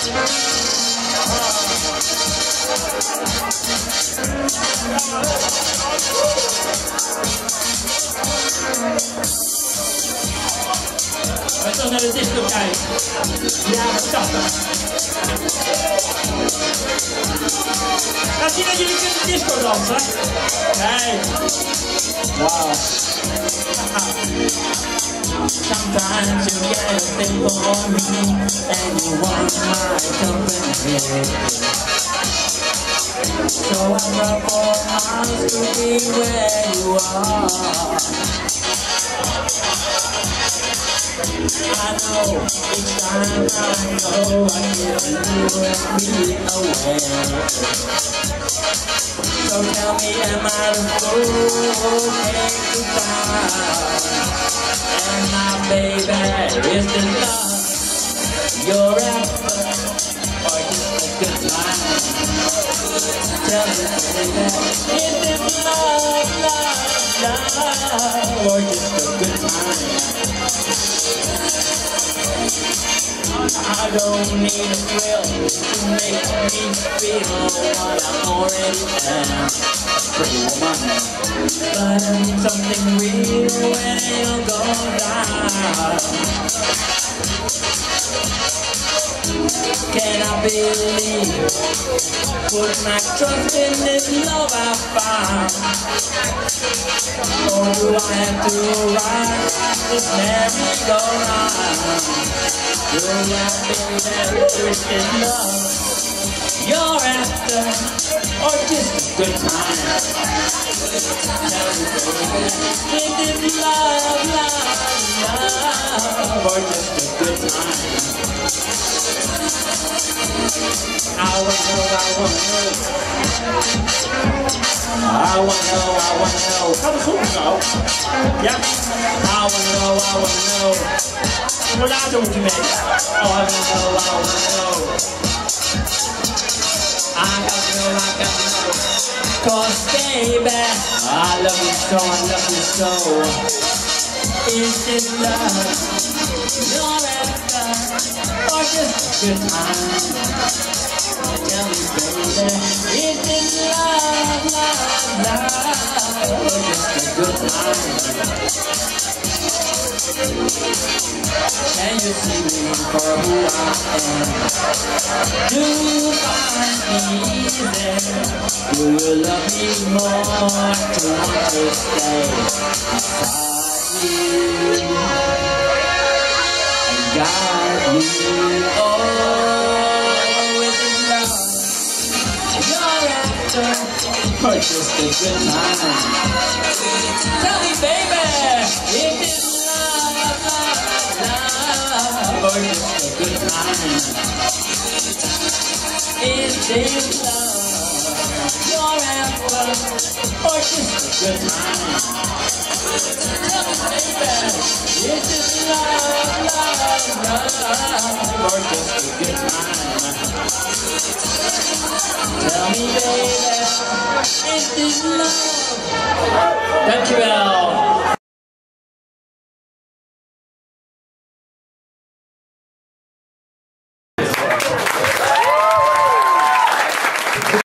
We gaan naar de disco kijken. Jaren 80. Laat zien dat jullie kunnen disco dansen. Kijk. Wauw. Sometimes you get a thing for me and you want my company. So I run for miles to be where you are. I know each time I go I give you every away. So tell me, am I the fool to die? And my baby, is this love you're after, or just a good time? Tell me, baby, is this love, or just a good time? I don't need a thrill to make me feel what I already am, pretty woman. But I need something real when it'll go down. Can I believe, put my trust in this love I found? Or do I have to ride this merry-go-round? Will I be that twisted love you're after, or just a good time? Tell me, baby, is this love, or just a good time? I wanna know. Gaat het goed nou? Ja? I wanna know. Hoe laat moet je mee? Oh, I wanna know. I gotta know. Cause baby, I love you so. Is this love you're after, or just a good time? Tell me, baby, is this love, or just a good time? Can you see me for who I am? Do you find me easy? Do you love me more to want to stay beside you and guide me? Oh, is it love you're after, or just a good time? Tell me, baby, is it or just a good time? Is this love you're after, or just a good time? Tell me, baby, is this love, or just a good time? Tell me, baby, is this love? Dankjewel.